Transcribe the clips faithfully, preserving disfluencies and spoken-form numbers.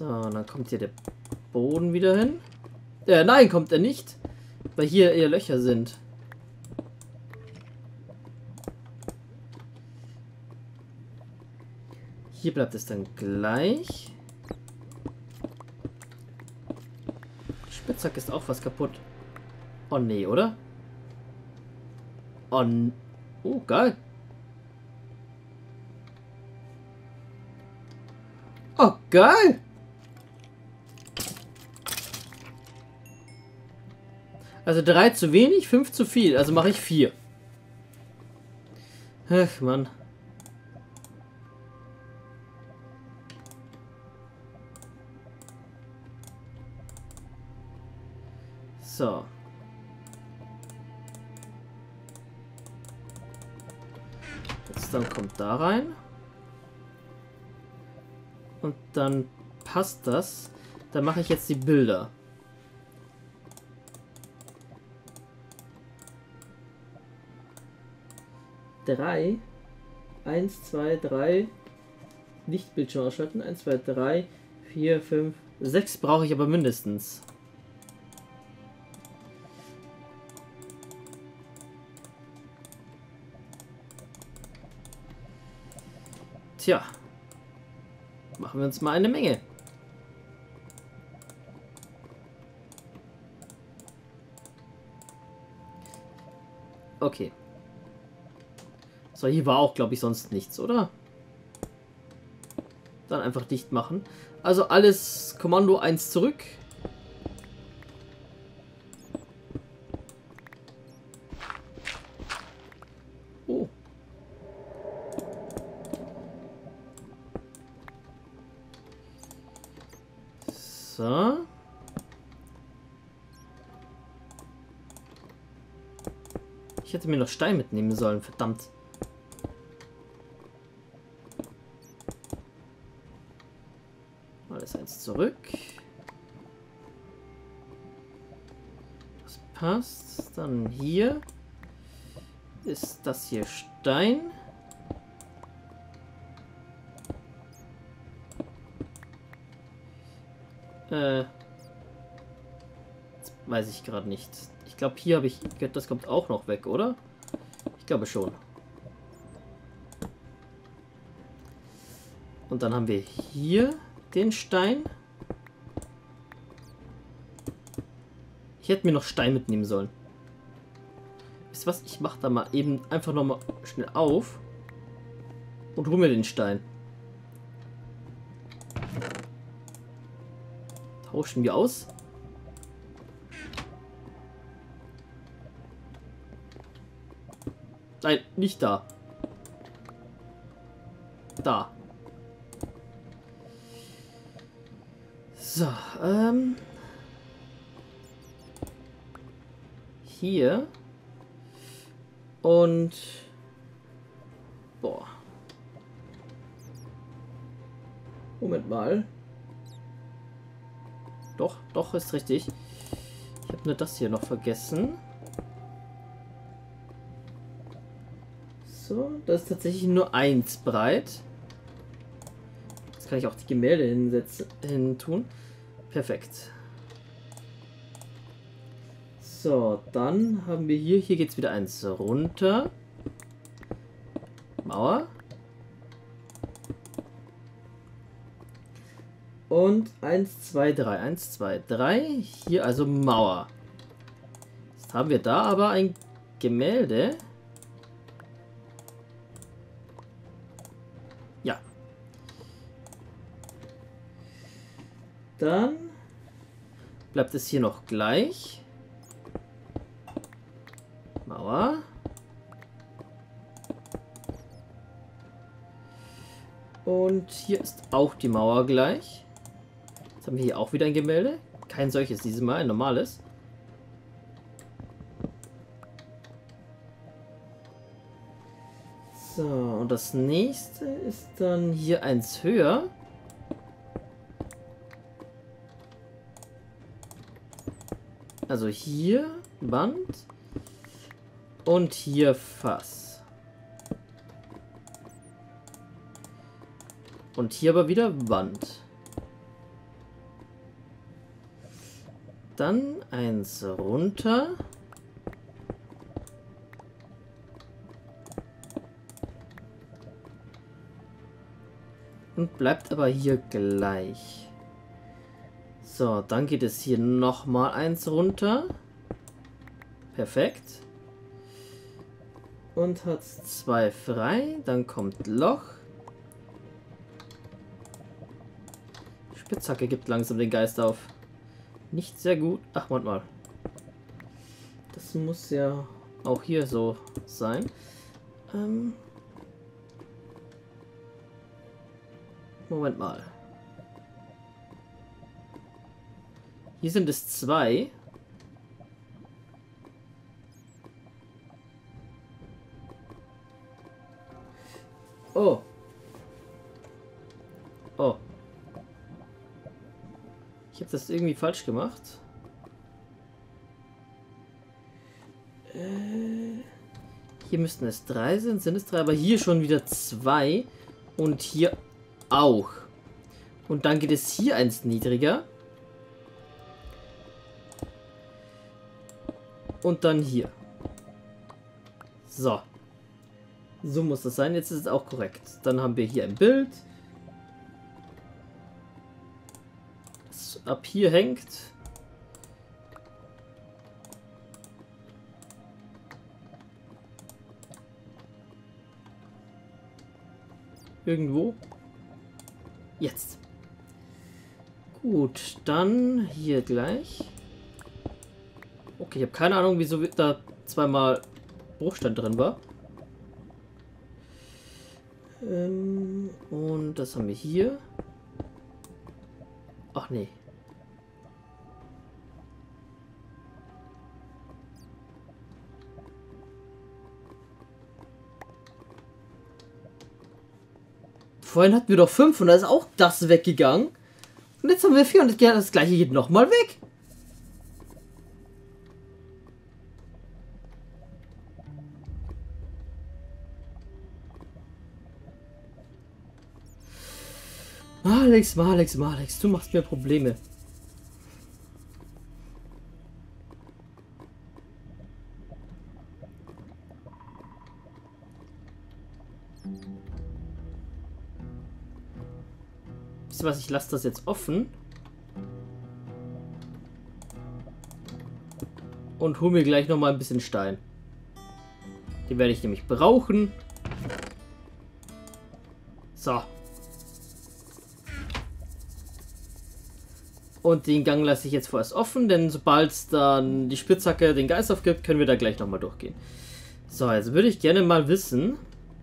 So, dann kommt hier der Boden wieder hin. Äh, nein, kommt er nicht. Weil hier eher Löcher sind. Hier bleibt es dann gleich. Die Spitzhacke ist auch was kaputt. Oh nee, oder? Oh, oh geil. Oh, geil. Also drei zu wenig, fünf zu viel. Also mache ich vier. Ach, Mann. So. Jetzt dann kommt da rein. Und dann passt das. Dann mache ich jetzt die Bilder. Drei. Eins, zwei, drei. Nicht Bildschirm ausschalten. Eins, zwei, drei, vier, fünf, sechs brauche ich aber mindestens. Tja. Machen wir uns mal eine Menge. Okay. So, hier war auch, glaube ich, sonst nichts, oder? Dann einfach dicht machen. Also alles Kommando eins zurück. Oh. So. Ich hätte mir noch Stein mitnehmen sollen, verdammt. Alles eins zurück. Das passt. Dann hier ist das hier Stein. Äh, jetzt weiß ich gerade nicht. Ich glaube, hier habe ich... Das kommt auch noch weg, oder? Ich glaube schon. Und dann haben wir hier den Stein. Ich hätte mir noch Stein mitnehmen sollen. Wisst ihr was? Ich mache da mal eben einfach noch mal schnell auf und hole mir den Stein. Tauschen wir aus. Nein, nicht da. Da. So, ähm. Hier. Und. Boah. Moment mal. Doch, doch, ist richtig. Ich habe nur das hier noch vergessen. So, das ist tatsächlich nur eins breit. Jetzt kann ich auch die Gemälde hinsetzen, hin tun. Perfekt. So, dann haben wir hier, hier geht es wieder eins runter. Mauer. Und eins, zwei, drei. eins, zwei, drei. Hier also Mauer. Jetzt haben wir da aber ein Gemälde. Ja. Dann bleibt es hier noch gleich. Mauer. Und hier ist auch die Mauer gleich. Jetzt haben wir hier auch wieder ein Gemälde. Kein solches dieses Mal, ein normales. So, und das nächste ist dann hier eins höher. Also hier Wand und hier Fass. Und hier aber wieder Wand. Dann eins runter. Und bleibt aber hier gleich. So, dann geht es hier nochmal eins runter. Perfekt. Und hat zwei frei. Dann kommt Loch. Spitzhacke gibt langsam den Geist auf. Nicht sehr gut. Ach, Moment mal. Das muss ja auch hier so sein. Ähm Moment mal. Hier sind es zwei. Oh. Oh. Ich habe das irgendwie falsch gemacht. Äh, hier müssten es drei sein. Sind es drei? Aber hier schon wieder zwei. Und hier auch. Und dann geht es hier eins niedriger. Und dann hier. So. So muss das sein. Jetzt ist es auch korrekt. Dann haben wir hier ein Bild. Das ab hier hängt. Irgendwo. Jetzt. Gut, dann hier gleich. Okay, ich habe keine Ahnung, wieso da zweimal Bruchstein drin war. Ähm, und das haben wir hier. Ach nee. Vorhin hatten wir doch fünf und da ist auch das weggegangen. Und jetzt haben wir vier und das gleiche geht nochmal weg. Alex, Alex, Alex, du machst mir Probleme. Wisst ihr was, ich lasse das jetzt offen. Und hole mir gleich noch mal ein bisschen Stein. Den werde ich nämlich brauchen. So. Und den Gang lasse ich jetzt vorerst offen, denn sobald dann die Spitzhacke den Geist aufgibt, können wir da gleich nochmal durchgehen. So, jetzt würde ich gerne mal wissen.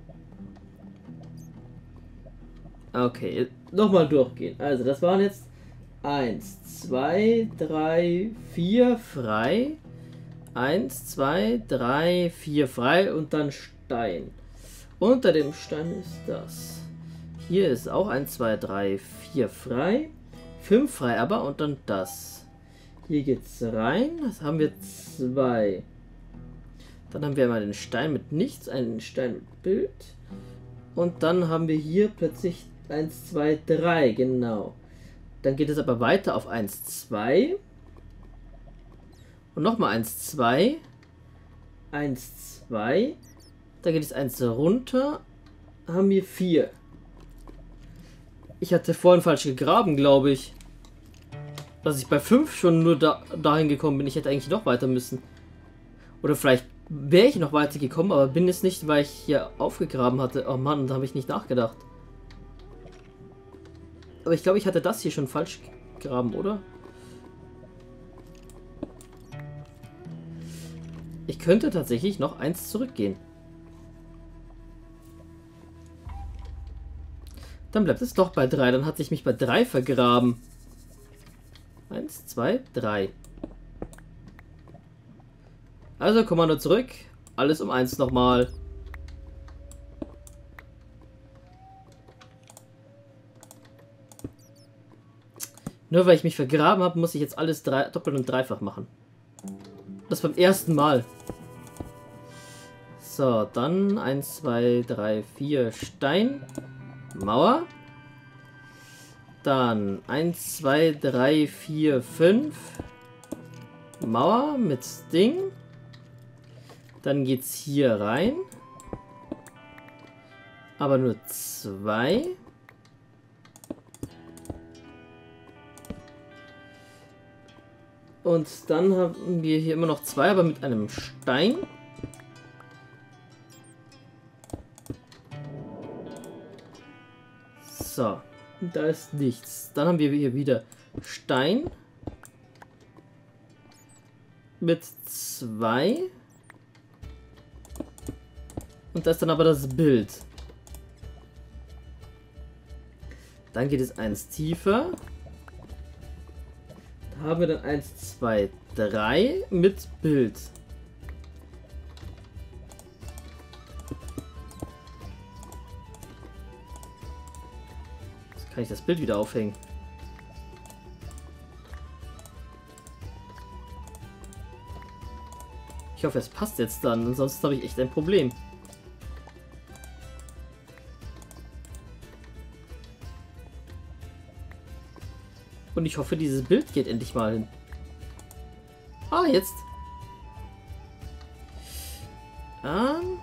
Okay, nochmal durchgehen. Also, das waren jetzt eins, zwei, drei, vier frei. eins, zwei, drei, vier frei und dann Stein. Unter dem Stein ist das. Hier ist auch eins, zwei, drei, vier frei. fünf frei aber und dann das. Hier geht's rein. Das haben wir zwei. Dann haben wir mal den Stein mit nichts, einen Stein mit Bild. Und dann haben wir hier plötzlich eins, zwei, drei, genau. Dann geht es aber weiter auf eins, zwei. Und nochmal eins, zwei. eins, zwei. Da geht es eins runter. Haben wir vier. Ich hatte vorhin falsch gegraben, glaube ich. Dass ich bei fünf schon nur da, dahin gekommen bin. Ich hätte eigentlich noch weiter müssen. Oder vielleicht wäre ich noch weiter gekommen, aber bin es nicht, weil ich hier aufgegraben hatte. Oh Mann, da habe ich nicht nachgedacht. Aber ich glaube, ich hatte das hier schon falsch gegraben, oder? Ich könnte tatsächlich noch eins zurückgehen. Dann bleibt es doch bei drei. Dann hatte ich mich bei drei vergraben. eins, zwei, drei. Also Kommando zurück. Alles um eins nochmal. Nur weil ich mich vergraben habe, muss ich jetzt alles drei, doppelt und dreifach machen. Das beim ersten Mal. So, dann eins, zwei, drei, vier Stein. Mauer. Dann eins, zwei, drei, vier, fünf. Mauer mit Ding. Dann geht's hier rein. Aber nur zwei. Und dann haben wir hier immer noch zwei, aber mit einem Stein. So, da ist nichts. Dann haben wir hier wieder Stein. Mit zwei. Und da ist dann aber das Bild. Dann geht es eins tiefer. Da haben wir dann eins, zwei, drei mit Bild. Jetzt kann ich das Bild wieder aufhängen. Ich hoffe, es passt jetzt dann, ansonsten habe ich echt ein Problem. Und ich hoffe, dieses Bild geht endlich mal hin. Ah, jetzt. Ähm.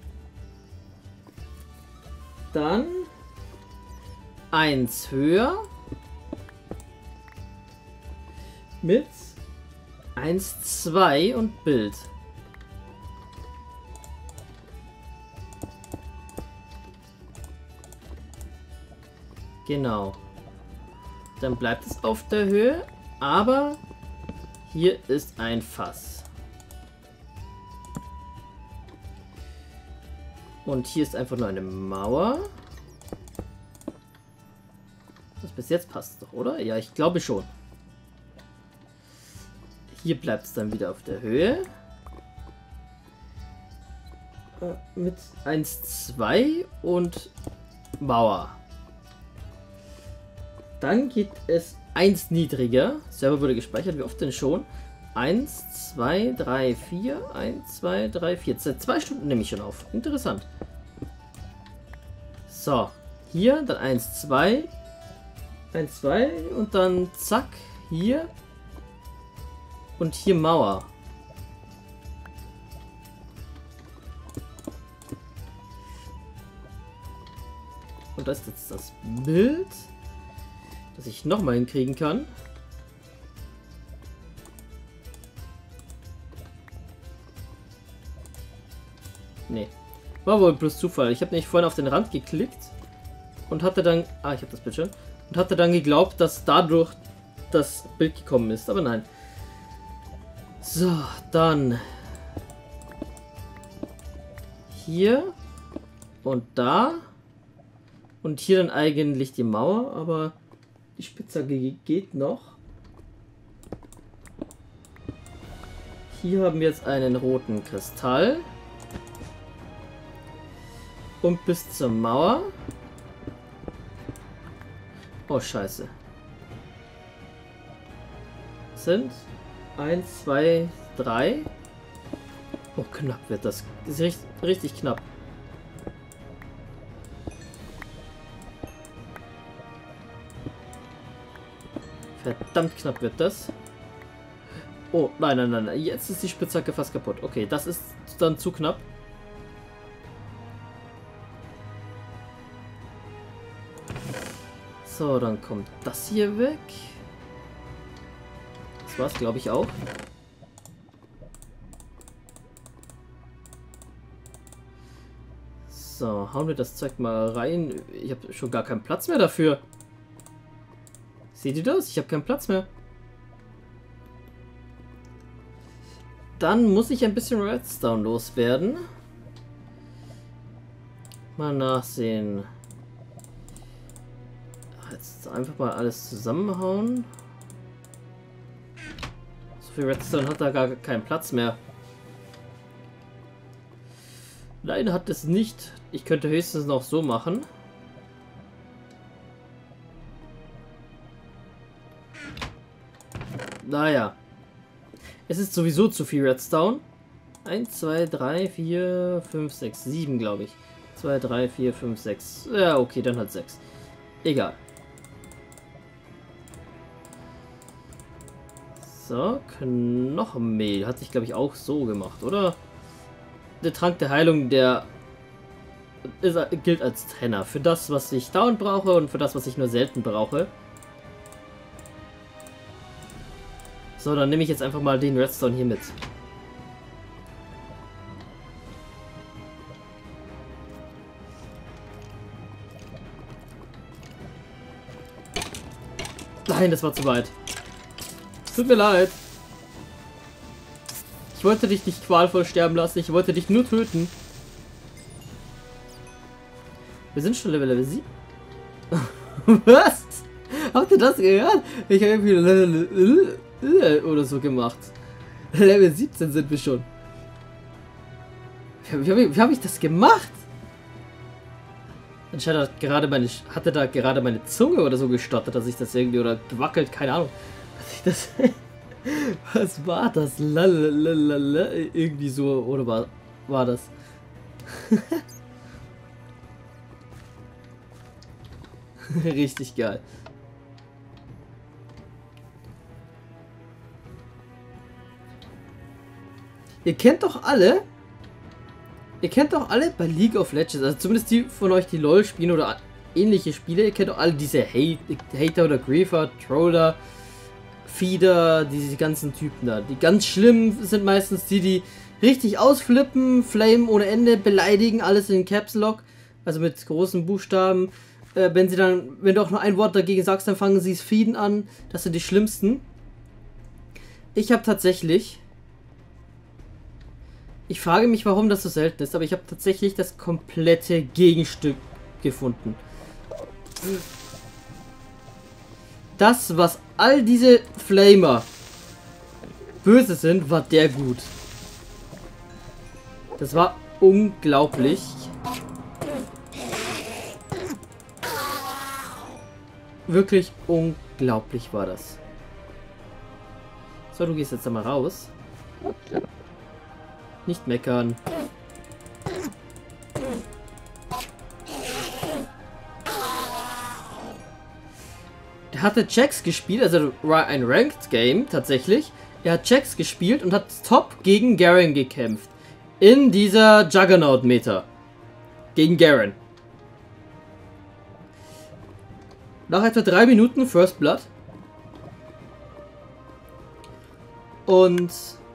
Dann eins höher. Mit eins, zwei und Bild. Genau. Dann bleibt es auf der Höhe, aber hier ist ein Fass. Und hier ist einfach nur eine Mauer. Das bis jetzt passt doch, oder? Ja, ich glaube schon. Hier bleibt es dann wieder auf der Höhe. Mit eins, zwei und Mauer. Dann geht es eins niedriger. Server wurde gespeichert. Wie oft denn schon? eins, zwei, drei, vier. eins, zwei, drei, vier. Seit zwei Stunden nehme ich schon auf. Interessant. So. Hier, dann eins, zwei. eins, zwei. Und dann zack. Hier. Und hier Mauer. Und das ist jetzt das Bild, das ich nochmal hinkriegen kann. Nee. War wohl bloß Zufall. Ich habe nämlich vorhin auf den Rand geklickt und hatte dann... Ah, ich habe das Bild schon. Und hatte dann geglaubt, dass dadurch das Bild gekommen ist. Aber nein. So, dann... Hier. Und da. Und hier dann eigentlich die Mauer, aber... Die Spitzhacke geht noch. Hier haben wir jetzt einen roten Kristall. Und bis zur Mauer. Oh, scheiße. Sind eins, zwei, drei. Oh, knapp wird das. Das ist richtig, richtig knapp. Verdammt knapp wird das. Oh, nein, nein, nein, nein. Jetzt ist die Spitzhacke fast kaputt. Okay, das ist dann zu knapp. So, dann kommt das hier weg. Das war's, glaube ich, auch. So, hauen wir das Zeug mal rein. Ich habe schon gar keinen Platz mehr dafür. Seht ihr das? Ich habe keinen Platz mehr. Dann muss ich ein bisschen Redstone loswerden. Mal nachsehen. Jetzt einfach mal alles zusammenhauen. So viel Redstone hat da gar keinen Platz mehr. Nein, hat es nicht. Ich könnte höchstens noch so machen. Naja. Es ist sowieso zu viel Redstone. eins, zwei, drei, vier, fünf, sechs, sieben, glaube ich. zwei, drei, vier, fünf, sechs. Ja, okay, dann halt sechs. Egal. So. So, Knochenmehl. Hat sich, glaube ich, auch so gemacht, oder? Der Trank der Heilung, der ist, gilt als Trenner. Für das, was ich dauernd brauche und für das, was ich nur selten brauche. So, dann nehme ich jetzt einfach mal den Redstone hier mit. Nein, das war zu weit. Tut mir leid. Ich wollte dich nicht qualvoll sterben lassen. Ich wollte dich nur töten. Wir sind schon Level Level sieben. Was? Habt ihr das gehört? Ich habe irgendwie Level oder so gemacht. Level siebzehn sind wir schon. Wie, wie, wie habe ich das gemacht? Anscheinend hat gerade meine, hatte da gerade meine Zunge oder so gestottert, dass ich das irgendwie oder gewackelt, keine Ahnung. Dass ich das. Was war das? Lalalala, irgendwie so, oder war, war das? Richtig geil. Ihr kennt doch alle. Ihr kennt doch alle bei League of Legends, also zumindest die von euch, die LOL spielen oder ähnliche Spiele, ihr kennt doch alle diese Hate, Hater oder Griefer, Troller, Feeder, diese ganzen Typen da. Die ganz schlimm sind meistens die, die richtig ausflippen, Flame ohne Ende, beleidigen, alles in Caps Lock, also mit großen Buchstaben. Äh, wenn sie dann, wenn du auch nur ein Wort dagegen sagst, dann fangen sie es Feeden an. Das sind die schlimmsten. Ich habe tatsächlich... Ich frage mich, warum das so selten ist, aber ich habe tatsächlich das komplette Gegenstück gefunden. Das, was all diese Flamer böse sind, war der gut. Das war unglaublich. Wirklich unglaublich war das. So, du gehst jetzt einmal raus. Nicht meckern. Der hatte Jax gespielt, also ein Ranked Game tatsächlich. Er hat Jax gespielt und hat top gegen Garen gekämpft. In dieser Juggernaut-Meta. Gegen Garen. Nach etwa drei Minuten First Blood. Und...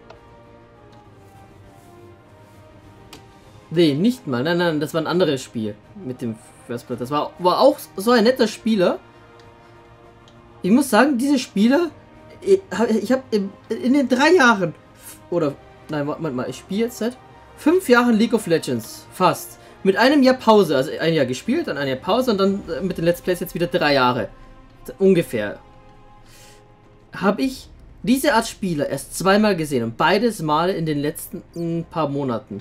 Nee, nicht mal. Nein, nein, das war ein anderes Spiel mit dem First Blood. Das war, war auch so ein netter Spieler. Ich muss sagen, diese Spieler, ich, ich habe in, in den drei Jahren, oder, nein, warte mal, ich spiele jetzt seit fünf Jahren League of Legends, fast. Mit einem Jahr Pause, also ein Jahr gespielt, dann ein Jahr Pause und dann mit den Let's Plays jetzt wieder drei Jahre. Ungefähr. Habe ich diese Art Spieler erst zweimal gesehen und beides Mal in den letzten paar Monaten.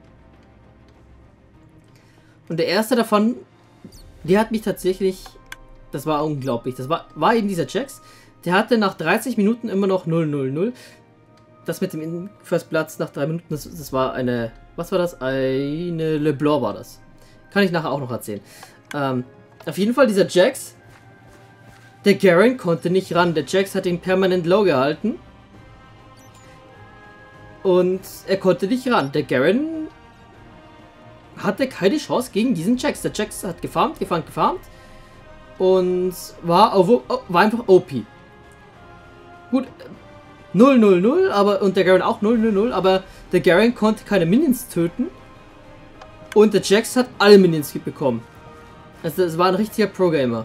Und der erste davon, der hat mich tatsächlich, das war unglaublich, das war, war eben dieser Jax, der hatte nach dreißig Minuten immer noch null null null. Das mit dem First Platz nach drei Minuten, das, das war eine, was war das? Eine LeBlanc war das. Kann ich nachher auch noch erzählen. Ähm, auf jeden Fall dieser Jax, der Garen konnte nicht ran, der Jax hat ihn permanent low gehalten. Und er konnte nicht ran, der Garen hatte keine Chance gegen diesen Jax. Der Jax hat gefarmt, gefarmt, gefarmt und war, auf, war einfach O P. Gut, null null null, aber und der Garen auch null null null, aber der Garen konnte keine Minions töten und der Jax hat alle Minions bekommen. Also es war ein richtiger Pro-Gamer.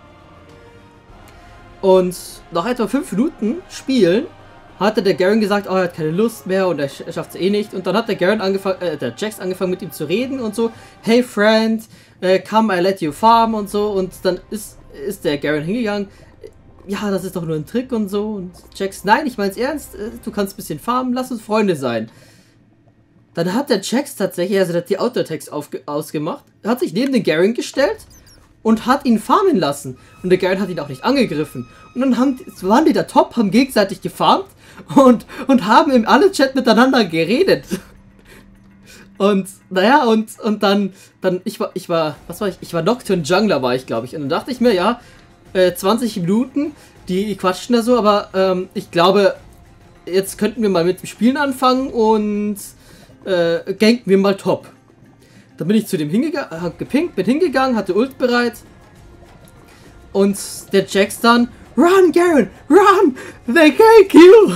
Und nach etwa fünf Minuten Spielen hatte der Garen gesagt, oh, er hat keine Lust mehr und er schafft es eh nicht. Und dann hat der Garen angefangen, äh, der Jax angefangen mit ihm zu reden und so, hey friend, äh, come I let you farm und so. Und dann ist, ist der Garen hingegangen, ja, das ist doch nur ein Trick und so. Und Jax, nein, ich mein's ernst, äh, du kannst ein bisschen farmen, lass uns Freunde sein. Dann hat der Jax tatsächlich, also der hat die Auto-Attacks ausgemacht, hat sich neben den Garen gestellt und hat ihn farmen lassen. Und der Garen hat ihn auch nicht angegriffen. Und dann haben, waren die da top, haben gegenseitig gefarmt und, und haben im alle Chat miteinander geredet. Und, naja, und, und dann, dann, ich war, ich war, was war ich? Ich war Nocturne Jungler, war ich, glaube ich. Und dann dachte ich mir, ja, äh, zwanzig Minuten, die quatschen da so, aber ähm, ich glaube, jetzt könnten wir mal mit dem Spielen anfangen und äh, ganken wir mal Top. Dann bin ich zu dem hingegangen, hab gepinkt, bin hingegangen, hatte Ult bereit. Und der Jax dann, run, Garen, run, they gank you.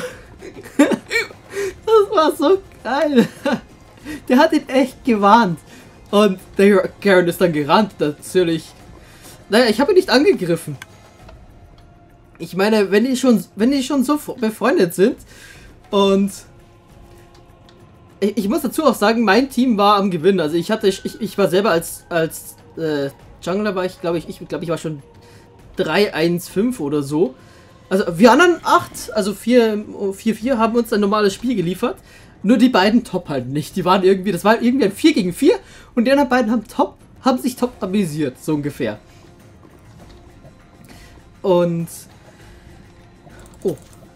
Das war so geil. Der hat ihn echt gewarnt. Und der Garen ist dann gerannt, natürlich. Naja, ich habe ihn nicht angegriffen. Ich meine, wenn die schon, wenn die schon so befreundet sind und ich, ich muss dazu auch sagen, mein Team war am Gewinnen. Also ich hatte, ich, ich war selber als als äh, Jungler war ich, glaube ich, ich glaube ich war schon drei eins fünf oder so. Also wir anderen acht, also vier vier haben uns ein normales Spiel geliefert. Nur die beiden Top halt nicht. Die waren irgendwie, das war irgendwie ein vier gegen vier und die anderen beiden haben Top, haben sich Top amüsiert, so ungefähr. Und oh.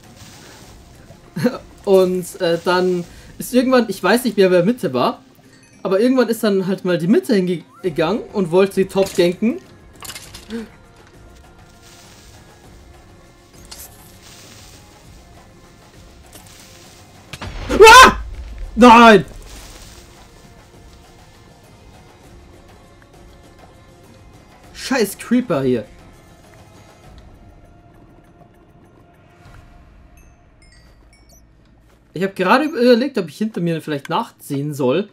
Und äh, dann ist irgendwann, ich weiß nicht mehr, wer Mitte war, aber irgendwann ist dann halt mal die Mitte hingegangen und wollte die Top ganken. Ah! Nein! Scheiß Creeper hier. Ich habe gerade überlegt, ob ich hinter mir vielleicht nachsehen soll.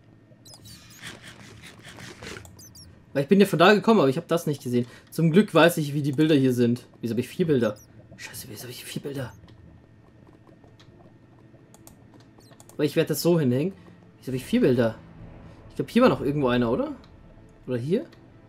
Weil ich bin ja von da gekommen, aber ich habe das nicht gesehen. Zum Glück weiß ich, wie die Bilder hier sind. Wieso habe ich vier Bilder? Scheiße, wieso habe ich vier Bilder? Weil ich werde das so hinhängen. Wieso habe ich vier Bilder? Ich glaube, hier war noch irgendwo einer, oder? Oder hier?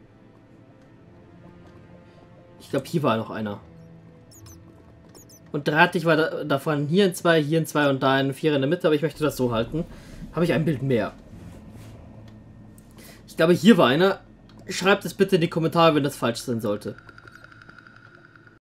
Ich glaube, hier war noch einer. Und drei hatte ich war da, davon hier in zwei, hier in zwei und da in vier in der Mitte, aber ich möchte das so halten. Habe ich ein Bild mehr. Ich glaube, hier war einer. Schreibt es bitte in die Kommentare, wenn das falsch sein sollte.